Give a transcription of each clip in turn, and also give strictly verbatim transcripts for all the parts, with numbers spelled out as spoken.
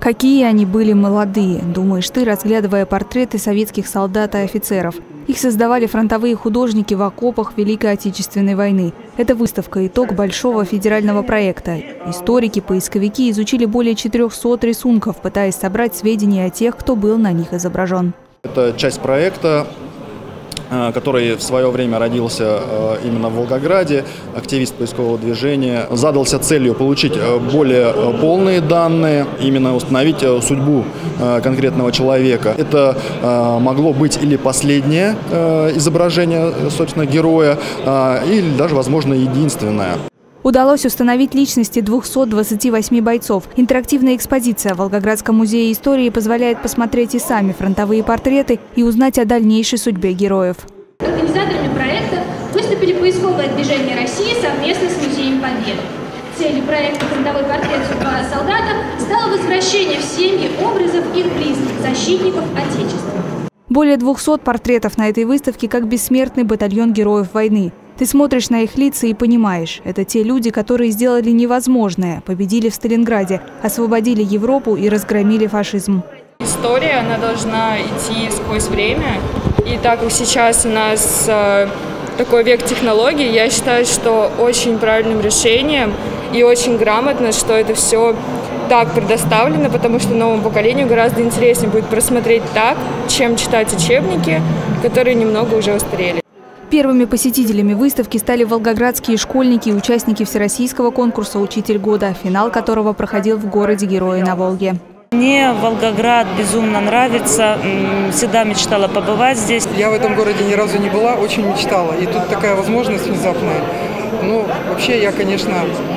Какие они были молодые, думаешь ты, разглядывая портреты советских солдат и офицеров. Их создавали фронтовые художники в окопах Великой Отечественной войны. Это выставка – итог большого федерального проекта. Историки, поисковики изучили более четырёхсот рисунков, пытаясь собрать сведения о тех, кто был на них изображен. Это часть проекта, который в свое время родился именно в Волгограде. Активист поискового движения задался целью получить более полные данные, именно установить судьбу конкретного человека. Это могло быть или последнее изображение, собственно, героя, или даже, возможно, единственное. Удалось установить личности двухсот двадцати восьми бойцов. Интерактивная экспозиция в Волгоградском музее истории позволяет посмотреть и сами фронтовые портреты и узнать о дальнейшей судьбе героев. Организаторами проекта выступили поисковое движение России совместно с Музеем Победы. Целью проекта «Фронтовой портрет судьба солдата» стало возвращение в семьи образов их близких, защитников Отечества. Более двухсот портретов на этой выставке как бессмертный батальон героев войны. Ты смотришь на их лица и понимаешь, это те люди, которые сделали невозможное, победили в Сталинграде, освободили Европу и разгромили фашизм. История, она должна идти сквозь время. И так как сейчас у нас э, такой век технологий, я считаю, что очень правильным решением и очень грамотно, что это все так предоставлено, потому что новому поколению гораздо интереснее будет просмотреть так, чем читать учебники, которые немного уже устарели. Первыми посетителями выставки стали волгоградские школьники и участники всероссийского конкурса «Учитель года», финал которого проходил в городе Герои на Волге. Мне Волгоград безумно нравится, всегда мечтала побывать здесь. Я в этом городе ни разу не была, очень мечтала. И тут такая возможность внезапная. Ну, вообще я, конечно,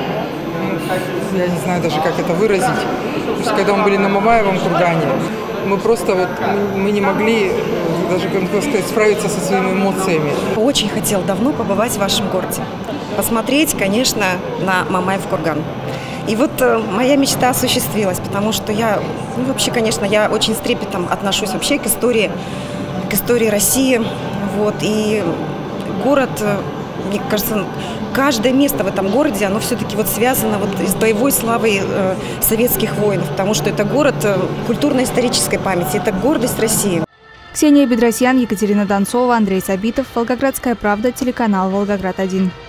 я не знаю даже, как это выразить. Потому что когда мы были на Мамаевом кургане, мы просто вот, мы не могли даже, как сказать, справиться со своими эмоциями. Очень хотел давно побывать в вашем городе. Посмотреть, конечно, на Мамаев курган. И вот э, моя мечта осуществилась, потому что я, ну, вообще, конечно, я очень с трепетом отношусь вообще к истории, к истории России. Вот, и город, мне кажется, каждое место в этом городе, оно все-таки вот связано вот с боевой славой э, советских воинов, потому что это город э, культурно-исторической памяти, это гордость России. Ксения Бедросьян, Екатерина Донцова, Андрей Сабитов, Волгоградская правда, телеканал Волгоград один.